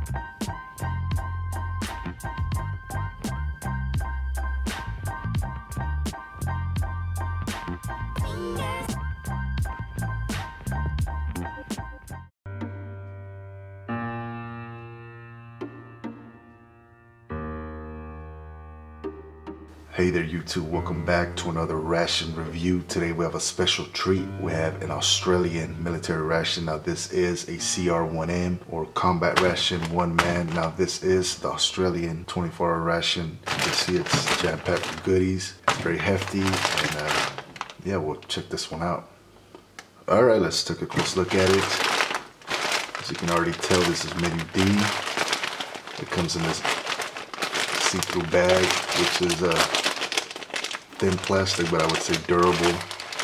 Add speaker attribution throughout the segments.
Speaker 1: Hey there YouTube, welcome back to another ration review. Today we have a special treat. We have an Australian military ration. Now this is a CR1M or combat ration, one man. Now this is the Australian 24-hour ration. You can see it's jam-packed with goodies. It's very hefty and yeah, we'll check this one out. Alright, let's take a close look at it. As you can already tell, this is menu D. It comes in this see-through bag, which is thin plastic, but I would say durable.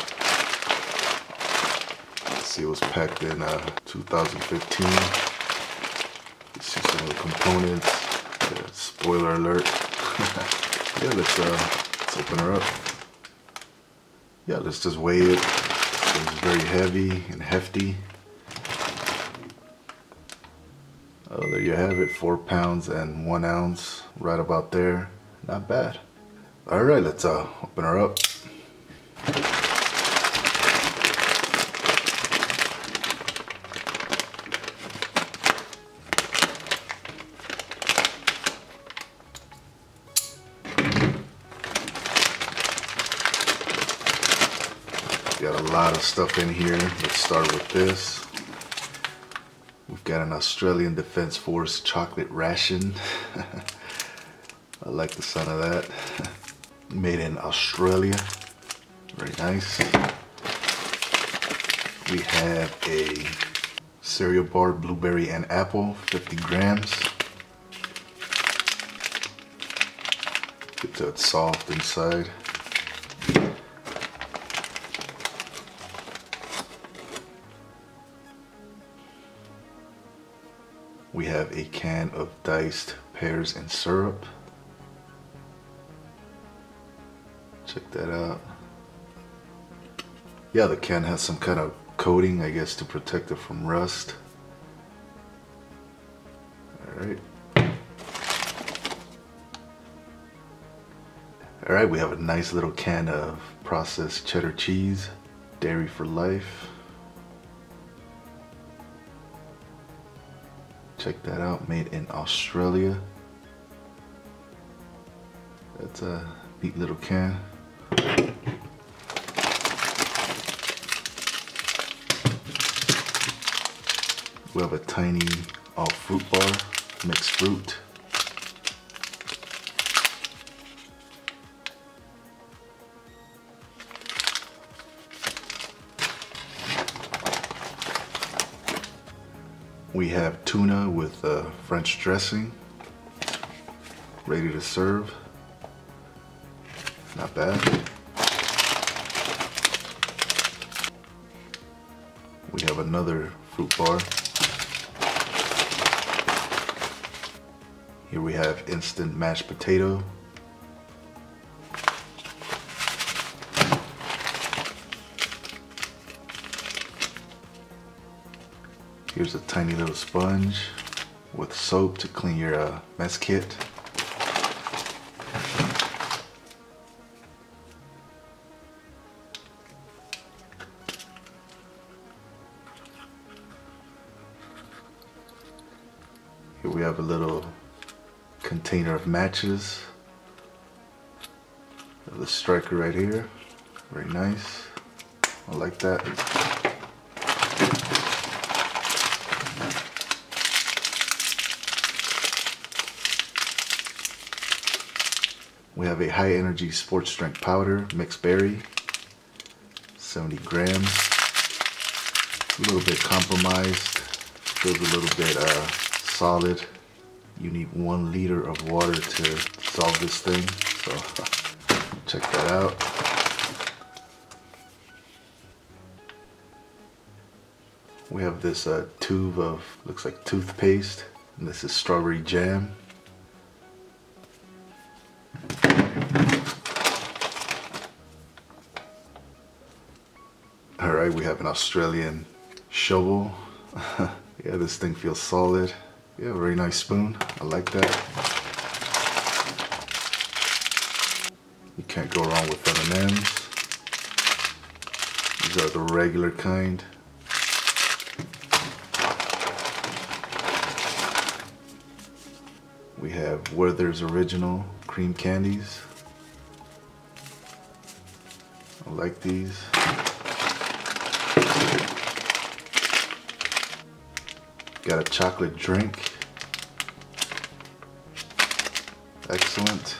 Speaker 1: Let's see, it was packed in 2015. You see some of the components. Yeah, spoiler alert. Yeah, let's open her up. Yeah, let's just weigh it. It's very heavy and hefty. Oh, there you have it, 4 pounds and 1 ounce, right about there. Not bad. All right, let's open her up. Got a lot of stuff in here. Let's start with this. We've got an Australian Defence Force chocolate ration. I like the sound of that. Made in Australia. Very nice. We have a cereal bar, blueberry and apple, 50 grams. Get that soft inside. We have a can of diced pears and syrup. Check that out. Yeah, the can has some kind of coating, I guess, to protect it from rust. Alright. Alright, we have a nice little can of processed cheddar cheese, dairy for life. Check that out, made in Australia. That's a neat little can. We have a tiny all fruit bar, mixed fruit. We have tuna with French dressing, ready to serve. Not bad. We have another fruit bar. Here we have instant mashed potato. Here's a tiny little sponge with soap to clean your mess kit. Here we have a little container of matches. The striker right here, very nice. I like that. We have a high energy sports drink powder, mixed berry, 70 grams. A little bit compromised, feels a little bit solid. You need 1 liter of water to dissolve this thing, so check that out. We have this tube of, looks like toothpaste, and this is strawberry jam. Alright, we have an Australian shovel. Yeah, this thing feels solid. Yeah, very nice spoon. I like that. You can't go wrong with M&Ms. These are the regular kind. We have Werther's Original cream candies. I like these. Got a chocolate drink. Excellent.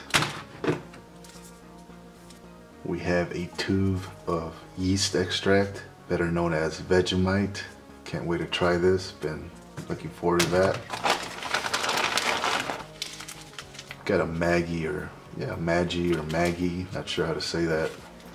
Speaker 1: We have a tube of yeast extract, better known as Vegemite. Can't wait to try this. Been looking forward to that. Got a Maggi or Maggie, not sure how to say that.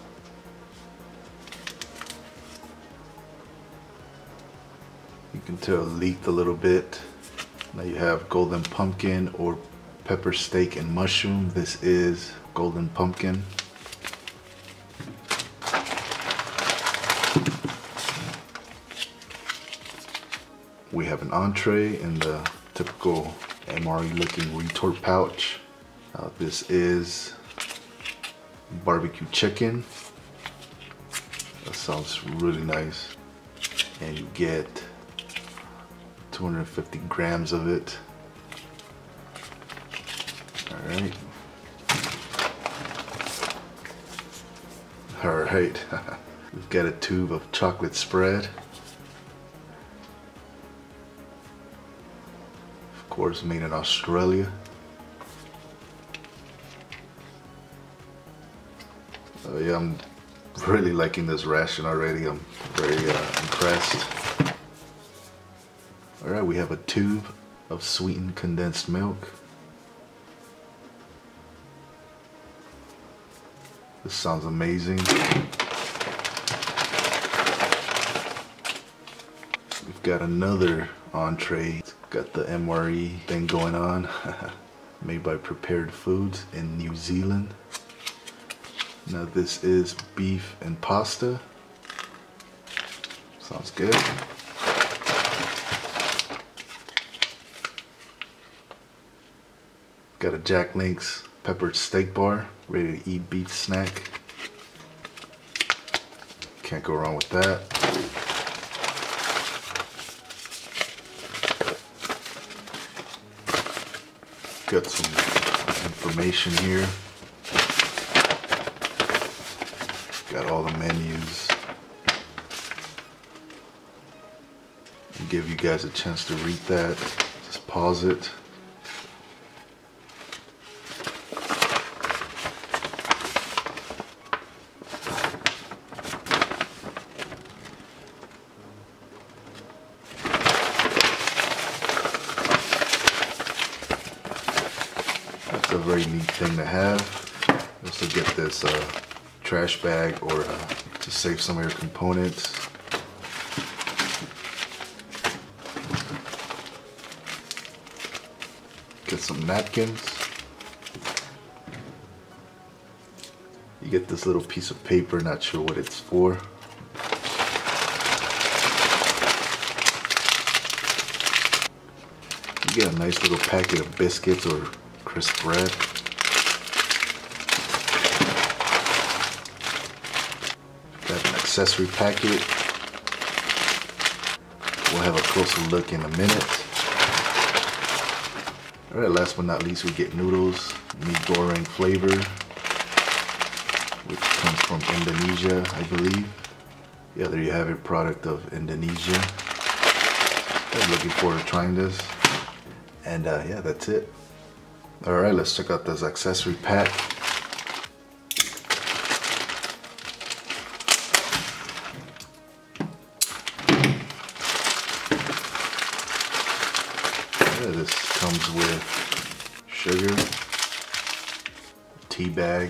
Speaker 1: You can tell it leaked a little bit. Now you have golden pumpkin or pepper steak and mushroom. This is golden pumpkin. We have an entree in the typical MRE looking retort pouch. This is barbecue chicken. That sounds really nice. And you get 250 grams of it. Alright. Alright. We've got a tube of chocolate spread. Of course, made in Australia. Yeah, I'm really liking this ration already. I'm very impressed. Alright, we have a tube of sweetened condensed milk. This sounds amazing. We've got another entree. It's got the MRE thing going on. Made by Prepared Foods in New Zealand. Now this is beef and pasta. Sounds good. Got a Jack Link's peppered steak bar, ready to eat beef snack. Can't go wrong with that. Got some information here. Got all the menus. I'll give you guys a chance to read that. Just pause it. That's a very neat thing to have. Also get this trash bag or to save some of your components. Get some napkins. You get this little piece of paper, not sure what it's for. You get a nice little packet of biscuits or crisp bread. Got an accessory packet. We'll have a closer look in a minute. Alright, last but not least, we get noodles, mee goreng flavor, which comes from Indonesia, I believe. Yeah, there you have it, product of Indonesia. I'm looking forward to trying this. And yeah, that's it. Alright, let's check out this accessory pack. This comes with sugar, tea bag,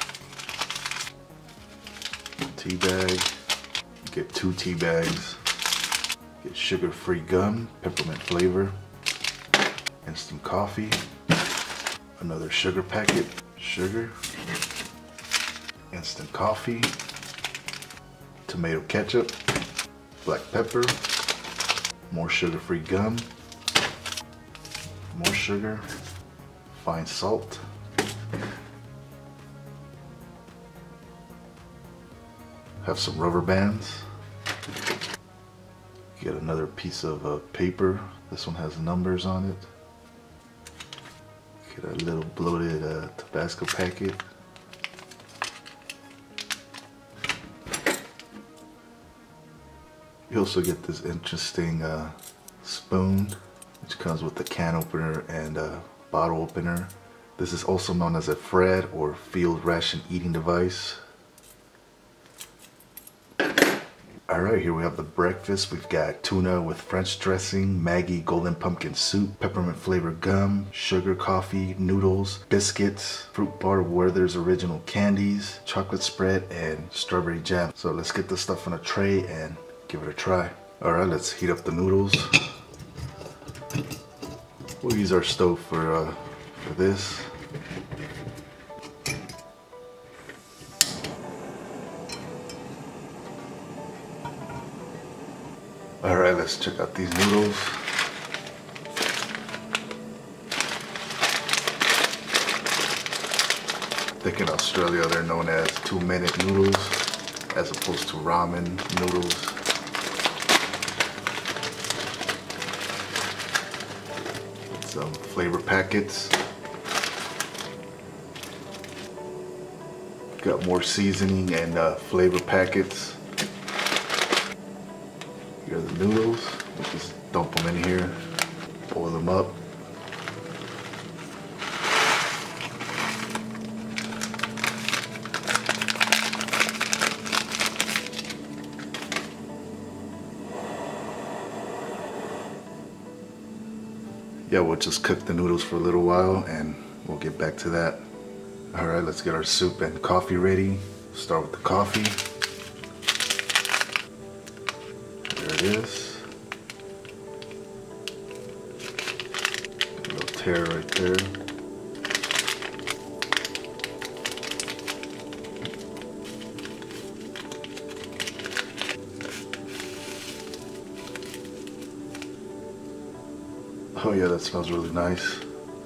Speaker 1: get 2 tea bags, get sugar-free gum, peppermint flavor, instant coffee, another sugar packet, sugar, instant coffee, tomato ketchup, black pepper, more sugar-free gum, more sugar, fine salt. Have some rubber bands. Get another piece of paper. This one has numbers on it. Get a little bloated Tabasco packet. You also get this interesting spoon, which comes with a can opener and a bottle opener. This is also known as a FRAD, or field ration eating device. Alright, here we have the breakfast. We've got tuna with French dressing, Maggi golden pumpkin soup, peppermint flavored gum, sugar coffee, noodles, biscuits, fruit bar Werther's original candies, chocolate spread, and strawberry jam. So let's get this stuff on a tray and give it a try. Alright, let's heat up the noodles. We'll use our stove for this. Alright, let's check out these noodles. I think in Australia they're known as 2-minute noodles as opposed to ramen noodles. Some flavor packets. Got more seasoning and flavor packets. Here are the noodles. We'll just dump them in here, boil them up. Yeah, we'll just cook the noodles for a little while and we'll get back to that. Alright, let's get our soup and coffee ready. Start with the coffee. There it is. A little tear right there. Oh yeah, that smells really nice.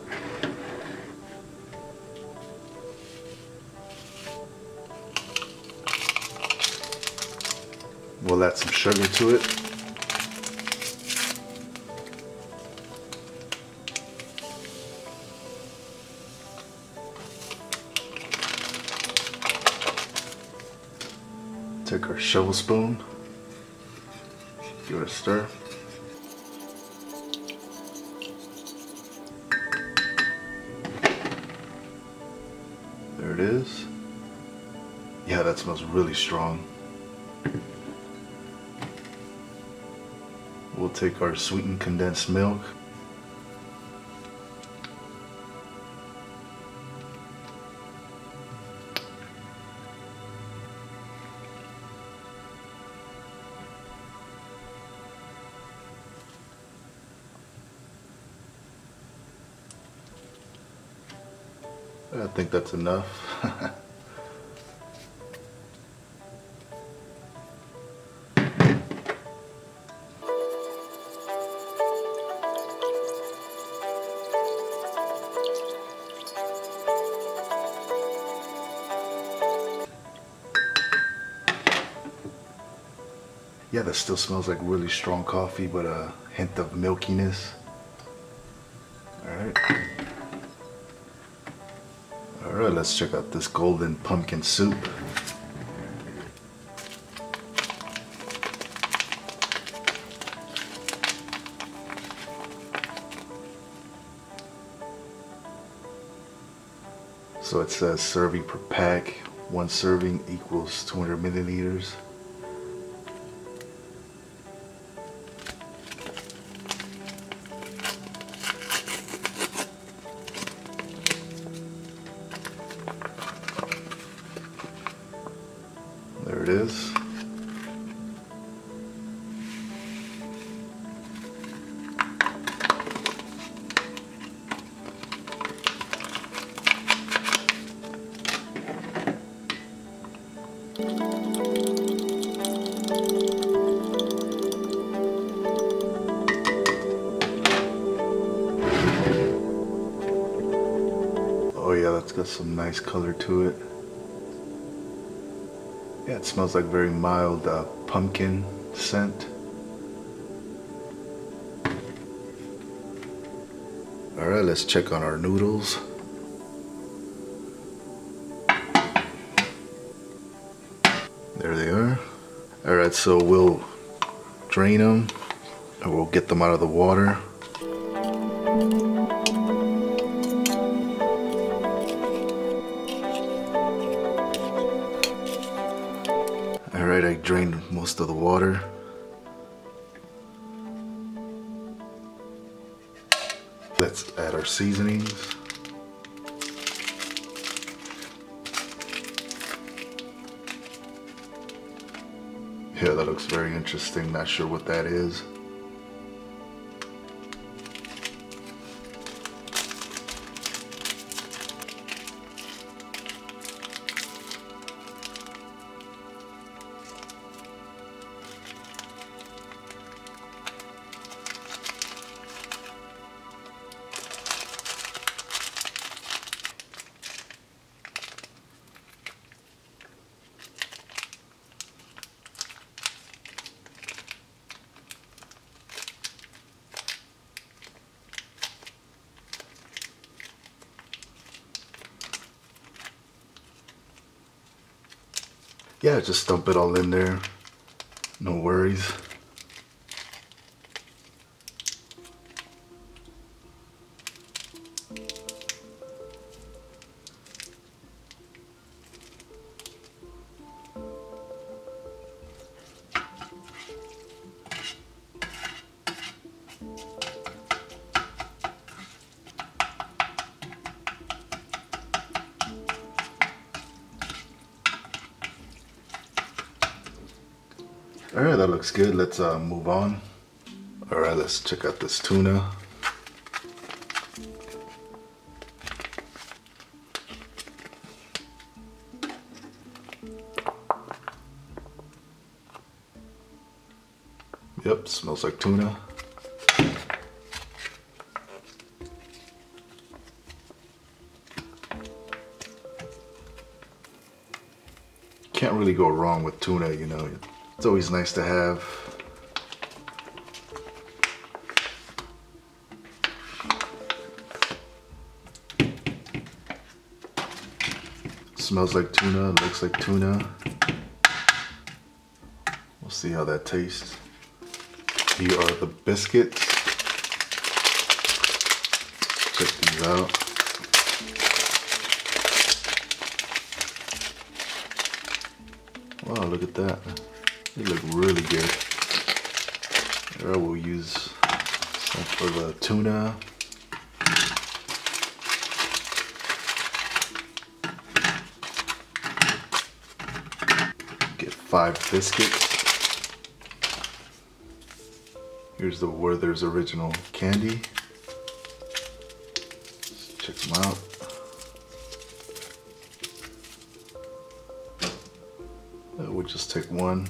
Speaker 1: We'll add some sugar to it. Take our shovel spoon, give it a stir. There it is. Yeah, that smells really strong. We'll take our sweetened condensed milk. I think that's enough. Yeah, that still smells like really strong coffee, but a hint of milkiness. Alright. Alright, let's check out this golden pumpkin soup. So it says serving per pack. 1 serving equals 200 milliliters. There it is. It's got some nice color to it. Yeah, it smells like very mild pumpkin scent. Alright, let's check on our noodles. There they are. Alright, so we'll drain them and we'll get them out of the water. Alright, I drained most of the water. Let's add our seasonings. Yeah, that looks very interesting. Not sure what that is. Yeah, just dump it all in there. No worries. Alright, that looks good. Let's move on. Alright, let's check out this tuna. Yep, smells like tuna. Can't really go wrong with tuna, you know. It's always nice to have. Smells like tuna, looks like tuna. We'll see how that tastes. Here are the biscuits. Check these out. Wow, look at that. They look really good. Here I will use some for the tuna. Get 5 biscuits. Here's the Werther's Original Candy. Let's check them out. We'll just take one.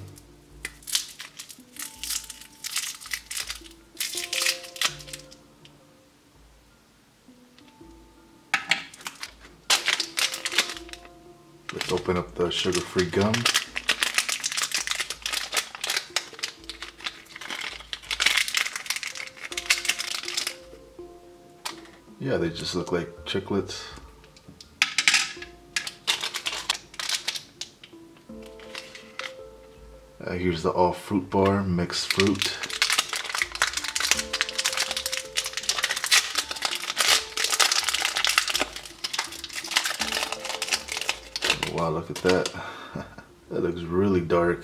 Speaker 1: Let's open up the sugar-free gum. Yeah, they just look like chiclets. Here's the all fruit bar, mixed fruit. Wow, look at that. That looks really dark.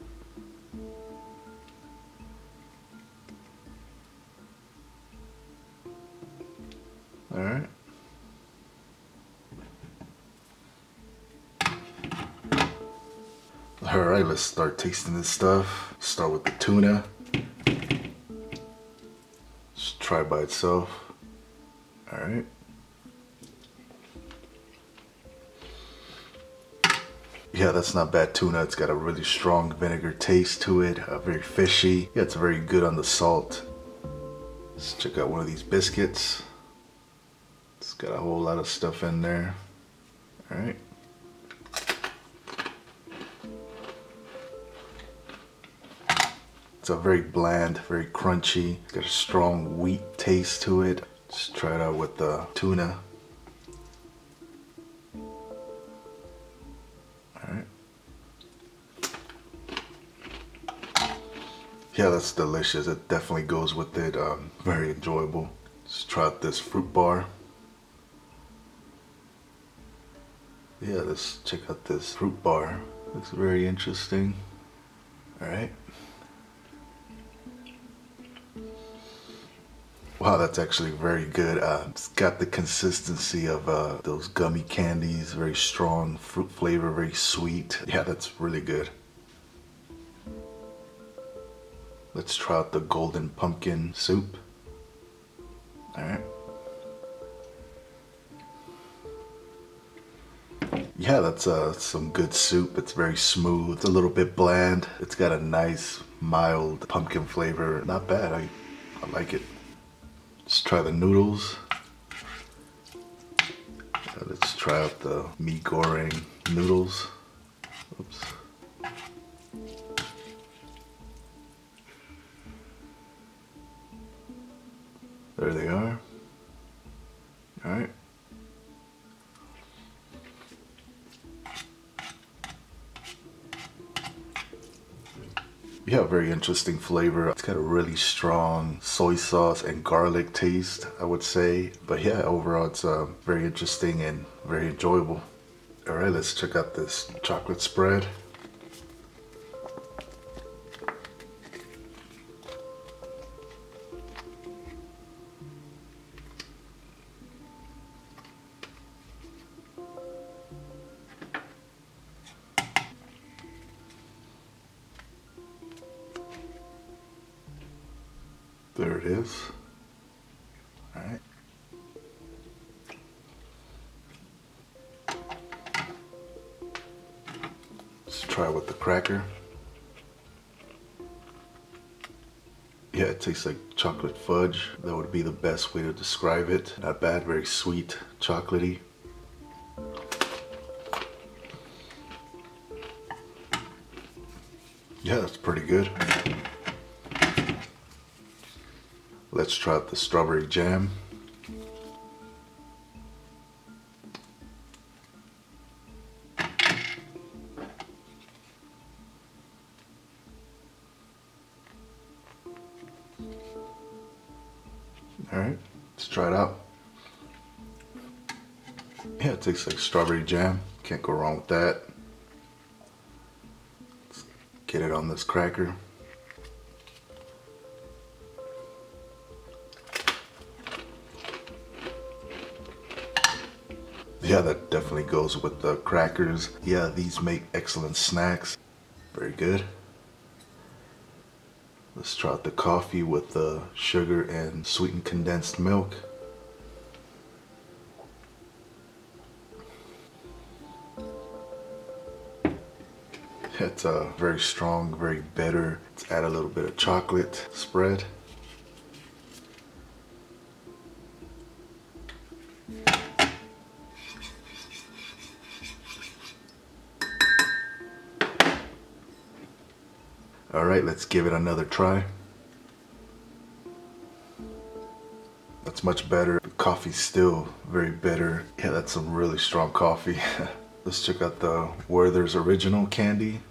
Speaker 1: All right. All right, let's start tasting this stuff. Start with the tuna. Just try by itself. All right. Yeah, that's not bad tuna. It's got a really strong vinegar taste to it, very fishy. Yeah, it's very good on the salt. Let's check out one of these biscuits. It's got a whole lot of stuff in there. All right. It's a very bland, very crunchy. It's got a strong wheat taste to it. Just try it out with the tuna. Alright. Yeah, that's delicious. It definitely goes with it. Very enjoyable. Let's try out this fruit bar. Yeah, let's check out this fruit bar. Looks very interesting. Alright. Wow, that's actually very good. It's got the consistency of those gummy candies, very strong fruit flavor, very sweet. Yeah, that's really good. Let's try out the golden pumpkin soup. All right. Yeah, that's some good soup. It's very smooth, it's a little bit bland. It's got a nice, mild pumpkin flavor. Not bad, I like it. Let's try the noodles. Let's try out the mee goreng noodles. Oops. There they are. All right. Yeah, very interesting flavor. It's got a really strong soy sauce and garlic taste, I would say. But yeah, overall it's very interesting and very enjoyable. All right, let's check out this chocolate spread. There it is. All right. Let's try with the cracker. Yeah, it tastes like chocolate fudge. That would be the best way to describe it. Not bad, very sweet, chocolatey. Yeah, that's pretty good. Let's try out the strawberry jam. All right, let's try it out. Yeah, it tastes like strawberry jam. Can't go wrong with that. Let's get it on this cracker. Yeah, that definitely goes with the crackers. Yeah, these make excellent snacks. Very good. Let's try out the coffee with the sugar and sweetened condensed milk. It's very strong, very bitter. Let's add a little bit of chocolate spread. All right, let's give it another try. That's much better. The coffee's still very bitter. Yeah, that's some really strong coffee. Let's check out the Werther's Original candy.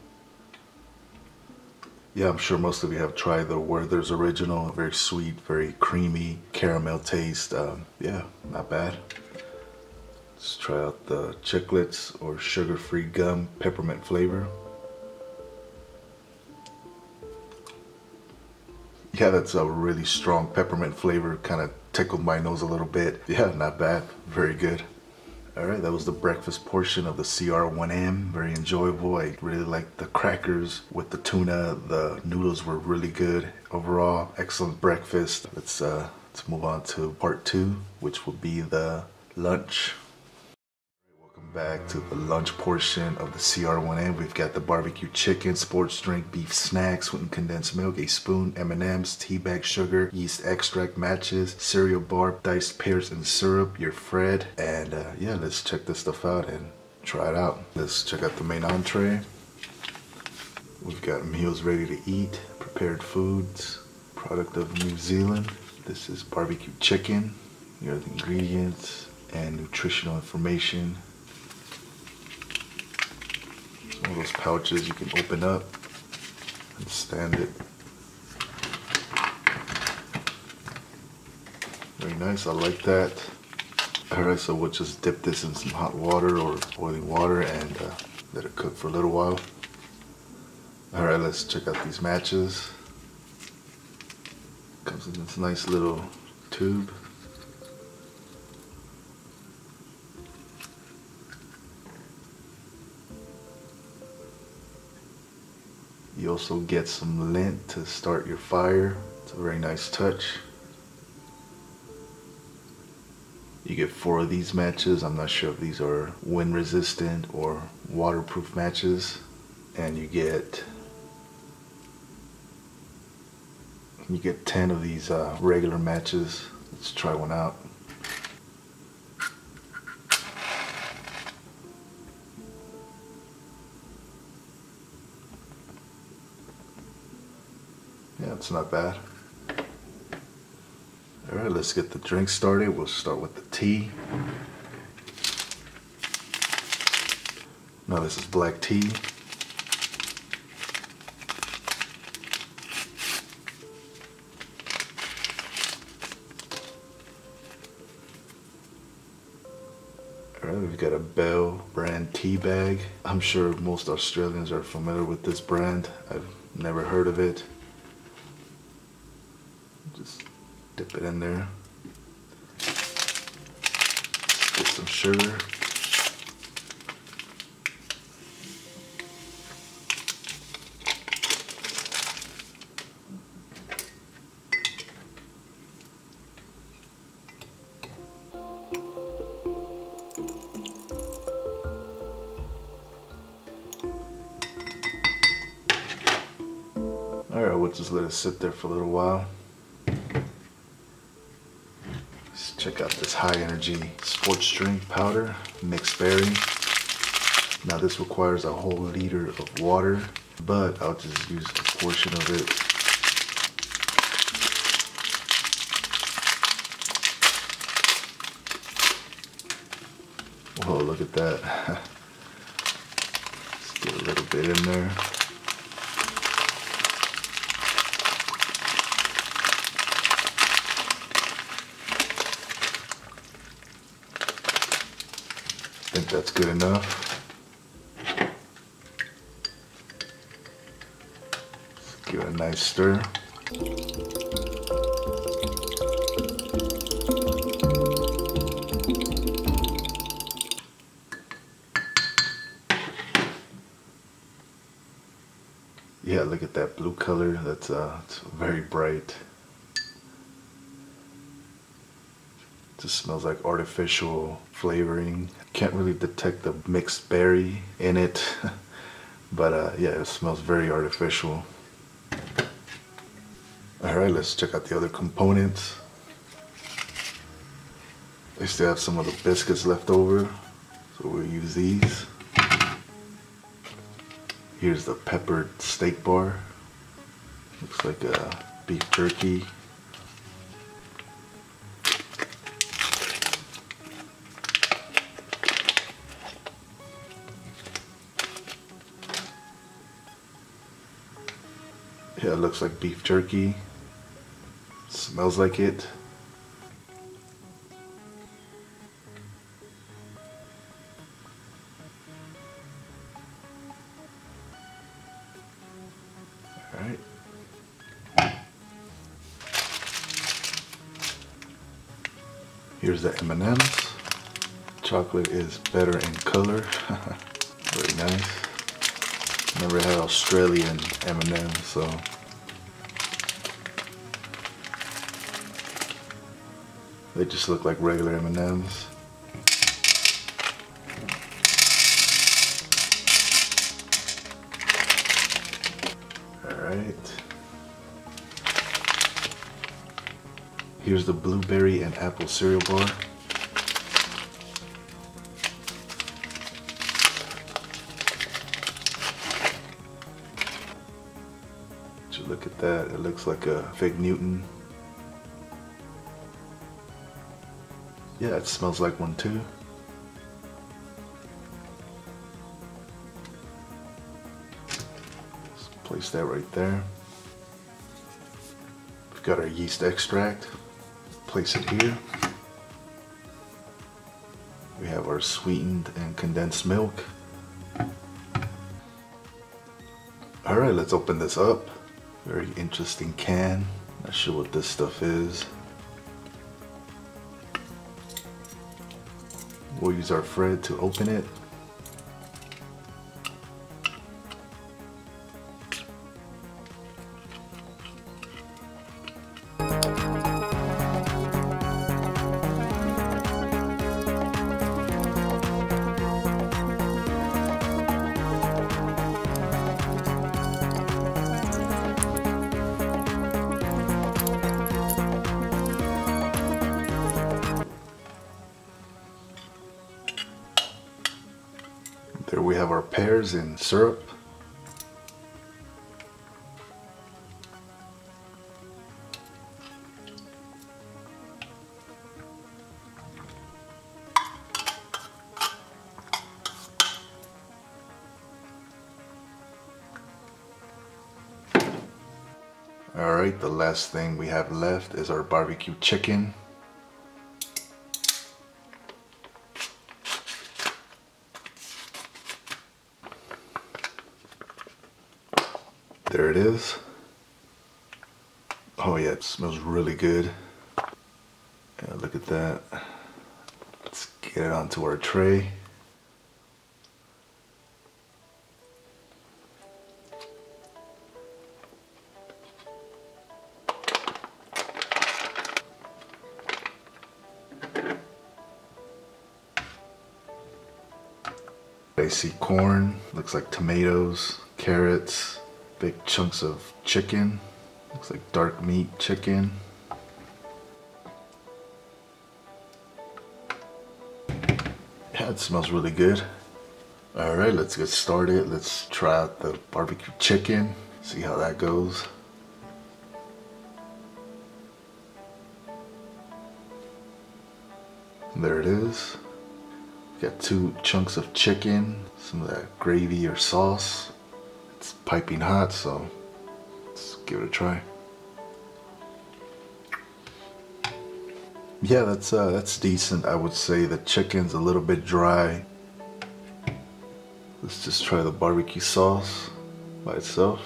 Speaker 1: Yeah, I'm sure most of you have tried the Werther's Original. Very sweet, very creamy, caramel taste. Yeah, not bad. Let's try out the Chiclets or sugar-free gum peppermint flavor. Yeah, that's a really strong peppermint flavor. Kind of tickled my nose a little bit. Yeah, not bad. Very good. All right, that was the breakfast portion of the CR1M. Very enjoyable. I really liked the crackers with the tuna. The noodles were really good. Overall, excellent breakfast. Let's move on to part 2, which will be the lunch. Welcome back to the lunch portion of the CR1M. We've got the barbecue chicken, sports drink, beef snacks, sweetened condensed milk, a spoon, M&Ms, tea bag sugar, yeast extract matches, cereal bar, diced pears and syrup, your Fred, and yeah, let's check this stuff out and try it out. Let's check out the main entree. We've got meals ready to eat, prepared foods, product of New Zealand. This is barbecue chicken. Here are the ingredients and nutritional information. Some of those pouches you can open up and stand it. Very nice, I like that. Alright, so we'll just dip this in some hot water or boiling water and let it cook for a little while. Alright, let's check out these matches. Comes in this nice little tube. You also get some lint to start your fire. It's a very nice touch. You get 4 of these matches. I'm not sure if these are wind resistant or waterproof matches. And you get 10 of these regular matches. Let's try one out. Yeah, it's not bad. Alright, let's get the drink started. We'll start with the tea. Now this is black tea. Alright, we've got a Bell brand tea bag. I'm sure most Australians are familiar with this brand. I've never heard of it. Just dip it in there. Get some sugar. Alright, we'll just let it sit there for a little while. Let's check out this high energy sports drink powder, mixed berry. Now this requires a whole liter of water, but I'll just use a portion of it. Whoa, look at that. Let's get a little bit in there. I think that's good enough. Let's give it a nice stir. Yeah, look at that blue color. That's it's very bright. Just smells like artificial flavoring. Can't really detect the mixed berry in it, but yeah, it smells very artificial. Alright, let's check out the other components. I still have some of the biscuits left over, so we'll use these. Here's the peppered steak bar. Looks like a beef jerky. Yeah, it looks like beef jerky. Smells like it. Alright. Here's the M&Ms. Chocolate is better in color. Very nice. Never had Australian M&Ms, so they just look like regular M&Ms. Alright. Here's the blueberry and apple cereal bar. that. It looks like a fig Newton. Yeah, it smells like one too. Let's place that right there. We've got our yeast extract. Place it here. We have our sweetened and condensed milk. Alright, let's open this up. Very interesting can. Not sure what this stuff is. We'll use our Fred to open it. There we have our pears in syrup. Alright, the last thing we have left is our barbecue chicken. There it is. Oh yeah, it smells really good. Yeah, look at that. Let's get it onto our tray. I see corn, looks like tomatoes, carrots, big chunks of chicken, looks like dark meat chicken. Yeah, it smells really good. Alright, let's get started. Let's try out the barbecue chicken, see how that goes. There it is. Got 2 chunks of chicken, some of that gravy or sauce. It's piping hot, so let's give it a try. Yeah, that's decent. I would say the chicken's a little bit dry. Let's just try the barbecue sauce by itself.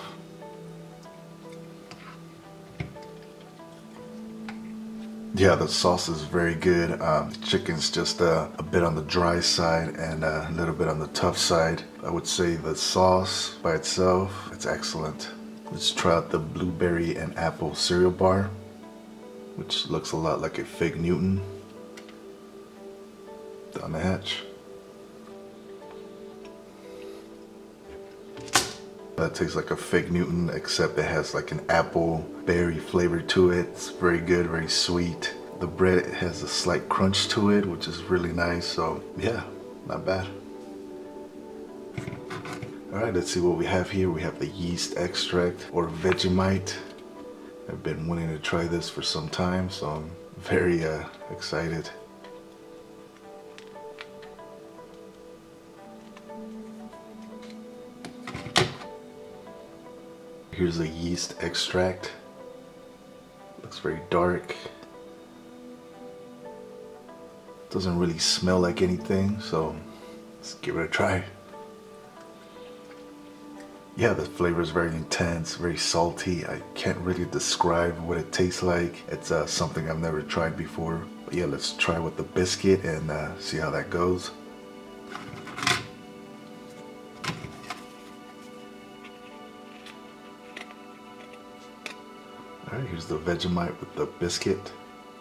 Speaker 1: Yeah, the sauce is very good. The chicken's just a bit on the dry side and a little bit on the tough side. I would say the sauce by itself, it's excellent. Let's try out the blueberry and apple cereal bar, which looks a lot like a fig Newton down the hatch. That tastes like a fig Newton, except it has like an apple berry flavor to it. It's very good, very sweet. The bread has a slight crunch to it, which is really nice. So yeah, not bad. All right, let's see what we have here. We have the yeast extract or Vegemite. I've been wanting to try this for some time, so I'm very excited. Here's a yeast extract. Looks very dark. Doesn't really smell like anything, so let's give it a try. Yeah, the flavor is very intense, very salty. I can't really describe what it tastes like. It's something I've never tried before. But yeah, let's try with the biscuit and see how that goes. Alright, here's the Vegemite with the biscuit.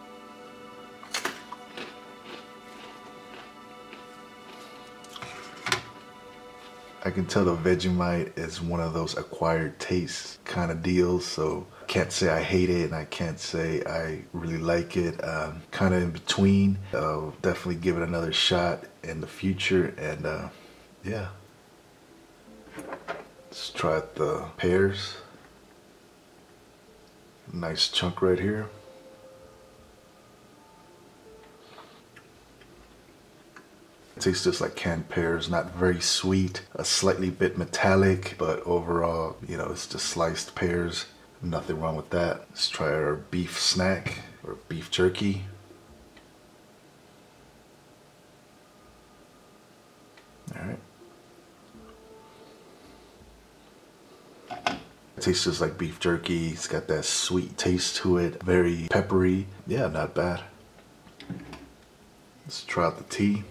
Speaker 1: I can tell the Vegemite is one of those acquired tastes kind of deals, so I can't say I hate it and I can't say I really like it. Kind of in between. I'll definitely give it another shot in the future, and yeah. Let's try out the pears. Nice chunk right here. It tastes just like canned pears, not very sweet, a slightly bit metallic, but overall, you know, it's just sliced pears. Nothing wrong with that. Let's try our beef snack or beef jerky. All right. It tastes just like beef jerky. It's got that sweet taste to it, very peppery. Yeah, not bad. Let's try out the tea.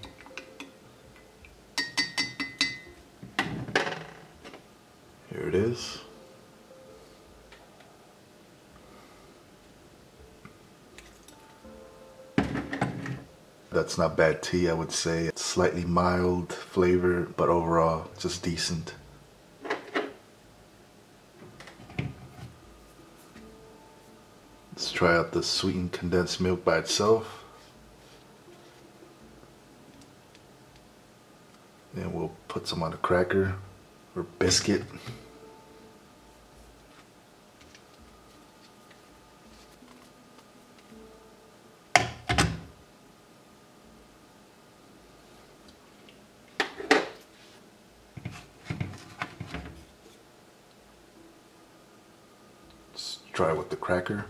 Speaker 1: Here it is. That's not bad tea, I would say. It's slightly mild flavor, but overall, just decent. Let's try out the sweetened condensed milk by itself. And we'll put some on a cracker or biscuit. Let's try with the cracker.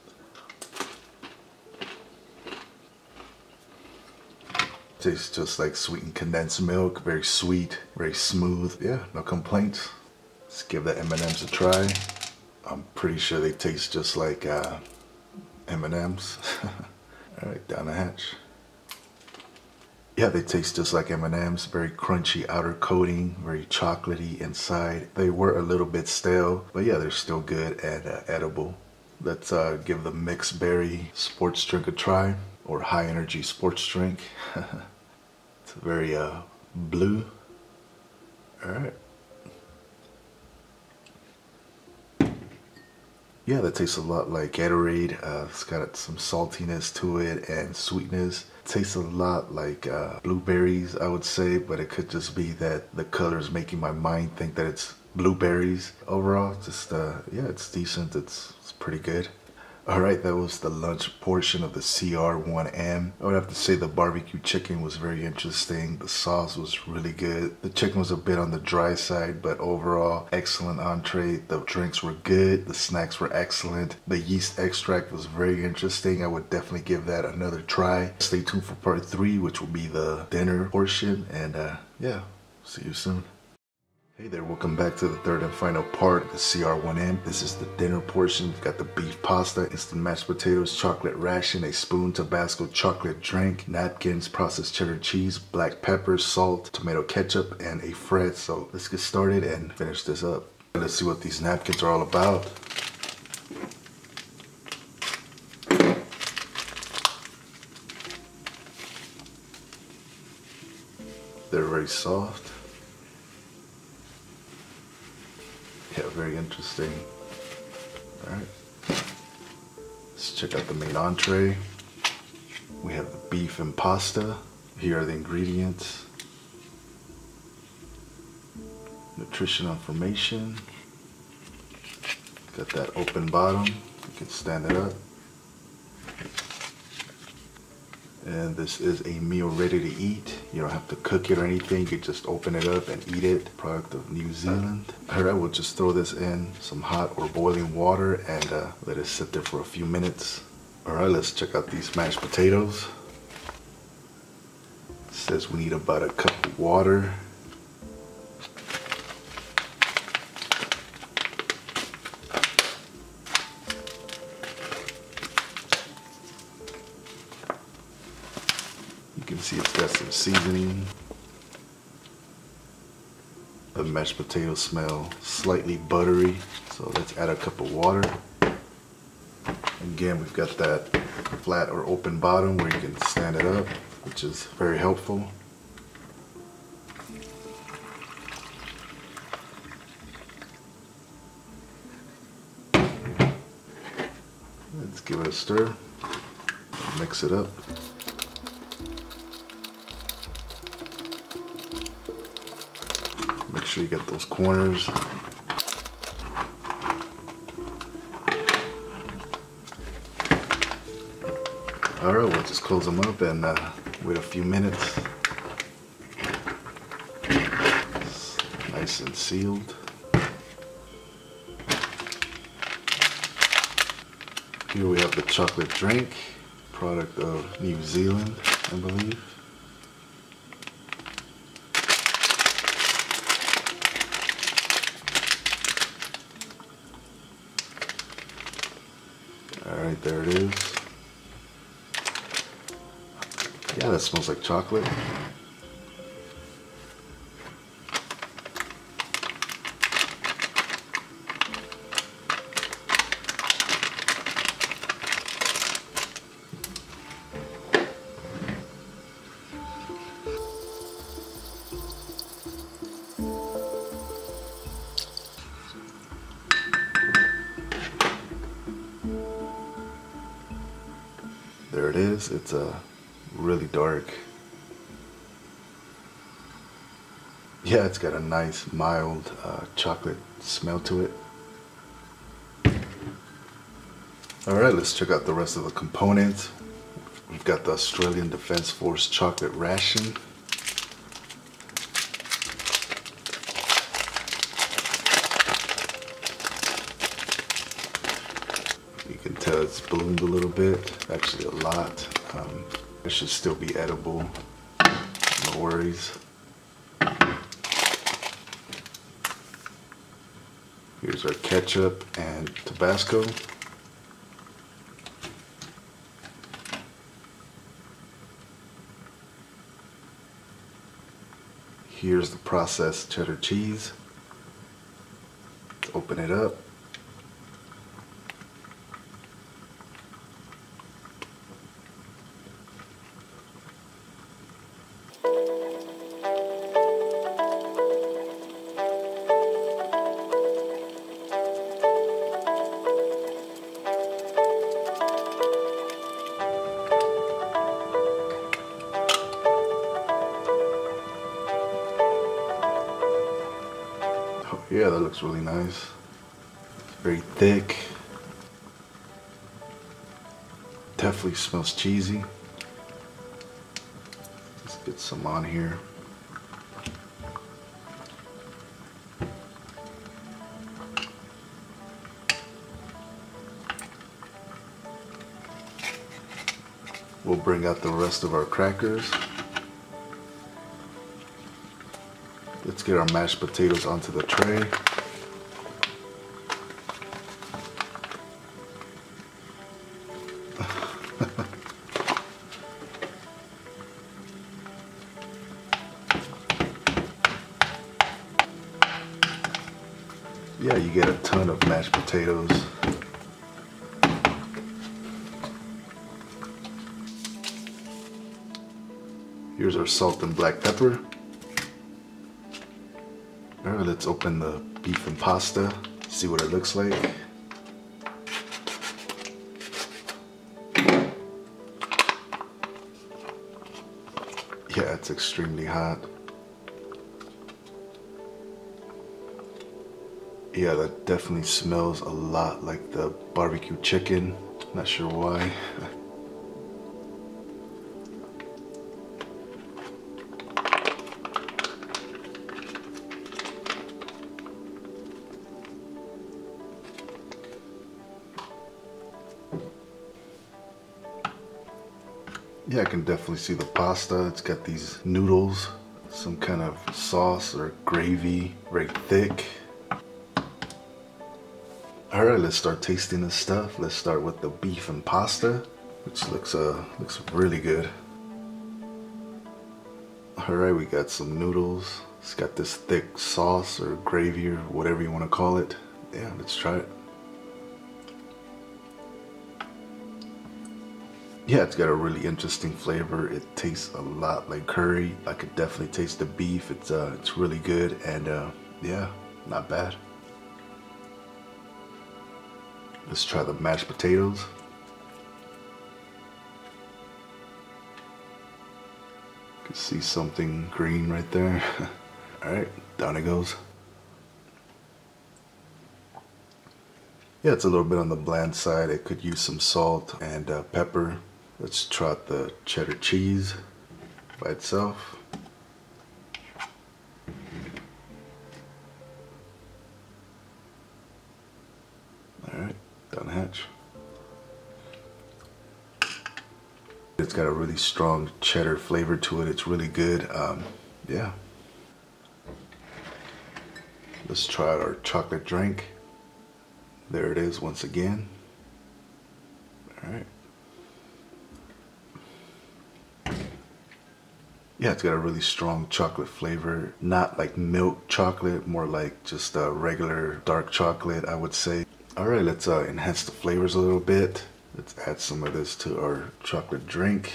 Speaker 1: Tastes just like sweetened condensed milk, very sweet, very smooth. Yeah, no complaints. Let's give the M&Ms a try. I'm pretty sure they taste just like M&Ms. All right, down the hatch. Yeah, they taste just like M&Ms, very crunchy outer coating, very chocolatey inside. They were a little bit stale, but yeah, they're still good and edible. Let's give the mixed berry sports drink a try, or high energy sports drink. It's very blue. All right. Yeah, that tastes a lot like Gatorade. It's got some saltiness to it and sweetness. It tastes a lot like blueberries, I would say, but it could just be that the color is making my mind think that it's blueberries. Overall, just yeah, it's decent. It's pretty good. All right, that was the lunch portion of the CR1M. I would have to say the barbecue chicken was very interesting. The sauce was really good. The chicken was a bit on the dry side, but overall, excellent entree. The drinks were good. The snacks were excellent. The yeast extract was very interesting. I would definitely give that another try. Stay tuned for part 3, which will be the dinner portion. And yeah, see you soon. Hey there, welcome back to the third and final part of the CR1M. This is the dinner portion. We've got the beef pasta, instant mashed potatoes, chocolate ration, a spoon Tabasco chocolate drink, napkins, processed cheddar cheese, black pepper, salt, tomato ketchup, and a Fred. So let's get started and finish this up. Let's see what these napkins are all about. They're very soft. Yeah, very interesting. All right, let's check out the main entree. We have the beef and pasta. Here are the ingredients. Nutrition information. Got that open bottom. You can stand it up. And this is a meal ready to eat. You don't have to cook it or anything. You can just open it up and eat it. Product of New Zealand. Alright, we'll just throw this in some hot or boiling water and let it sit there for a few minutes. Alright, let's check out these mashed potatoes. It says we need about a cup of water. You can see it's got some seasoning. The mashed potatoes smell slightly buttery, so let's add a cup of water. Again, we've got that flat or open bottom where you can stand it up, which is very helpful. Let's give it a stir, mix it up. Make sure you get those corners. Alright, we'll just close them up and wait a few minutes. Nice and sealed. Here we have the chocolate drink, product of New Zealand, I believe. Alright, there it is. Yeah, that smells like chocolate. There it is. It's really dark. Yeah, it's got a nice mild chocolate smell to it. Alright, let's check out the rest of the components. We've got the Australian Defence Force chocolate ration. You can tell it's ballooned a little bit, actually a lot. It should still be edible, no worries. Here's our ketchup and Tabasco. Here's the processed cheddar cheese. Let's open it up. Yeah, that looks really nice. It's very thick. Definitely smells cheesy. Let's get some on here. We'll bring out the rest of our crackers. Let's get our mashed potatoes onto the tray. Yeah, you get a ton of mashed potatoes. Here's our salt and black pepper. Alright, let's open the beef and pasta, see what it looks like. Yeah, it's extremely hot. Yeah, that definitely smells a lot like the barbecue chicken. Not sure why. Yeah, I can definitely see the pasta. It's got these noodles, some kind of sauce or gravy, very thick. Alright, let's start tasting this stuff. Let's start with the beef and pasta, which looks really good. Alright, we got some noodles. It's got this thick sauce or gravy or whatever you want to call it. Yeah, let's try it. Yeah, it's got a really interesting flavor. It tastes a lot like curry. I could definitely taste the beef. It's really good, and yeah, not bad. Let's try the mashed potatoes. You can see something green right there. All right, down it goes. Yeah, it's a little bit on the bland side. It could use some salt and pepper. Let's try out the cheddar cheese by itself. Alright, done hatch. It's got a really strong cheddar flavor to it. It's really good. Yeah. Let's try out our chocolate drink. There it is once again. Alright. Yeah, it's got a really strong chocolate flavor. Not like milk chocolate, more like just a regular dark chocolate, I would say. Alright, let's enhance the flavors a little bit. Let's add some of this to our chocolate drink.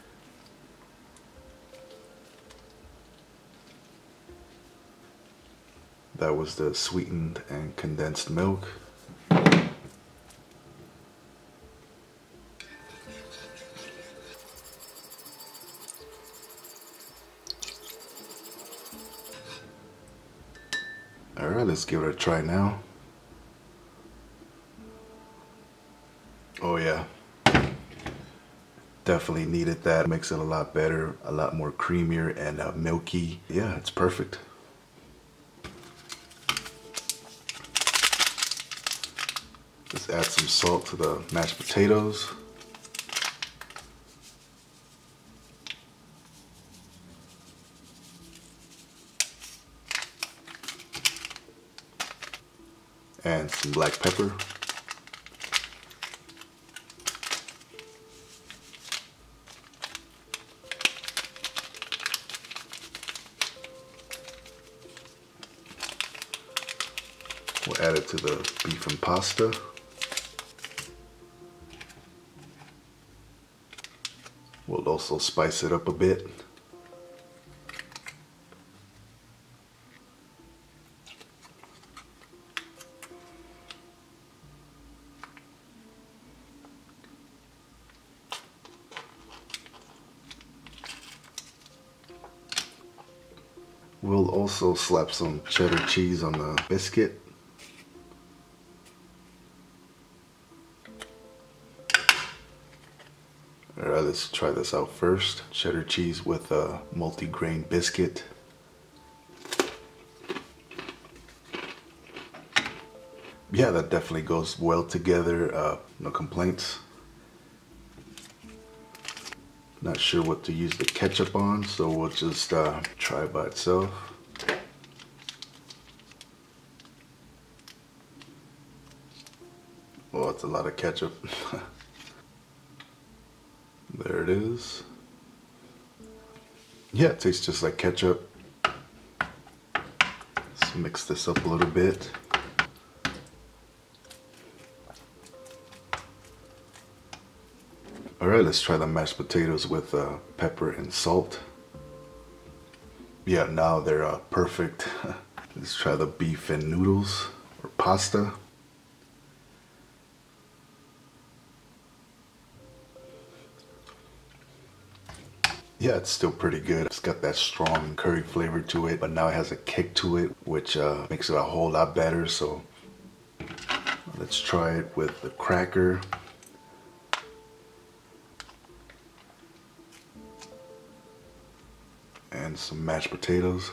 Speaker 1: That was the sweetened and condensed milk. Alright, let's give it a try now. Oh yeah, definitely needed that. Makes it a lot better, a lot more creamier and milky. Yeah, it's perfect. Let's add some salt to the mashed potatoes. And some black pepper. We'll add it to the beef and pasta. We'll also spice it up a bit. We'll also slap some cheddar cheese on the biscuit. Alright, let's try this out first. Cheddar cheese with a multi-grain biscuit. Yeah, that definitely goes well together. No complaints. Not sure what to use the ketchup on, so we'll just try it by itself. Oh, it's a lot of ketchup. There it is. Yeah, it tastes just like ketchup. Let's mix this up a little bit. Alright, let's try the mashed potatoes with pepper and salt. Yeah, now they're perfect. Let's try the beef and noodles or pasta. Yeah, it's still pretty good. It's got that strong curry flavor to it, but now it has a kick to it, which makes it a whole lot better. So let's try it with the cracker. And some mashed potatoes.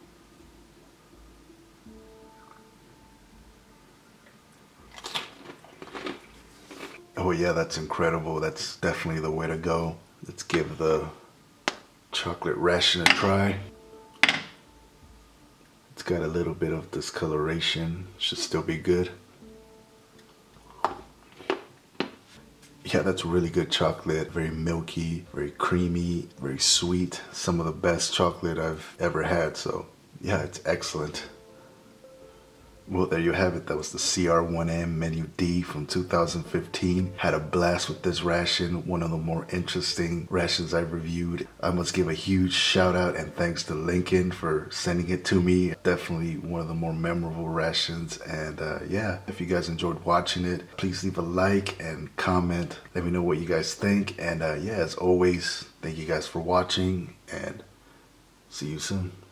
Speaker 1: Oh yeah, that's incredible. That's definitely the way to go. Let's give the chocolate ration a try. It's got a little bit of discoloration. Should still be good. Yeah, that's really good chocolate. Very milky, very creamy, very sweet. Some of the best chocolate I've ever had. So yeah, it's excellent. Well, there you have it. That was the CR1M Menu D from 2015. Had a blast with this ration. One of the more interesting rations I've reviewed. I must give a huge shout out and thanks to Lincoln for sending it to me. Definitely one of the more memorable rations. And yeah, if you guys enjoyed watching it, please leave a like and comment. Let me know what you guys think. And yeah, as always, thank you guys for watching and see you soon.